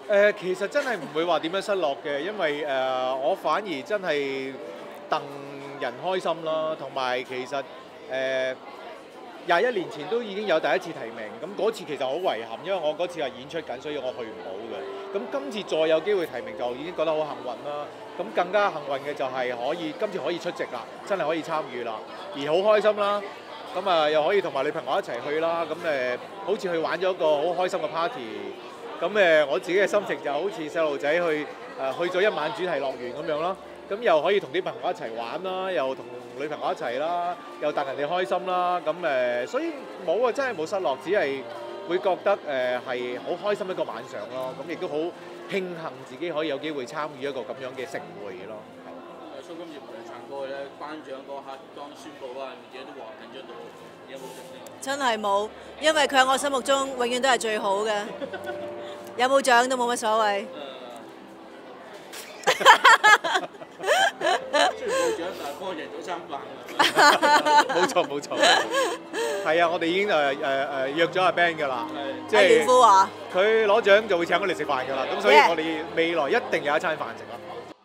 其實真係唔會話點樣失落嘅，因為我反而真係戥人開心啦，同埋其實21年前都已經有第一次提名，咁嗰次其實好遺憾，因為我嗰次係演出緊，所以我去唔到嘅。咁今次再有機會提名就已經覺得好幸運啦。咁更加幸運嘅就係今次可以出席啦，真係可以參與啦，而好開心啦。咁啊又可以同埋女朋友一齊去啦，咁好似去玩咗一個好開心嘅 party。咁我自己嘅心情就好似細路仔去咗一晚主題樂園咁樣咯。咁又可以同啲朋友一齊玩啦，又同女朋友一齊啦，又戥人哋開心啦。咁所以冇啊，真係冇失落，只係會覺得係好開心一個晚上咯。咁亦都好慶幸自己可以有機會參與一個咁樣嘅盛會咯。 蘇金葉唱歌咧，頒獎嗰刻當宣佈嗰陣，自己都話緊張到，有冇獎呢？ 真係冇，因為佢喺我心目中永遠都係最好嘅。有冇獎都冇乜所謂。 雖然冇獎，但係幫贏咗餐飯。 冇錯冇錯，係啊！我哋已經約咗阿 Ben 㗎啦，即阿袁富華， 佢攞獎就會請我哋食飯㗎啦。咁所以我哋未來一定有一餐飯食啦。